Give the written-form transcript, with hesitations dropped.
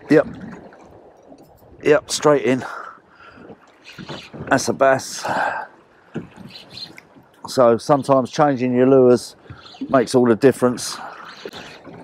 Yep. Yep, straight in. That's a bass. So sometimes changing your lures makes all the difference.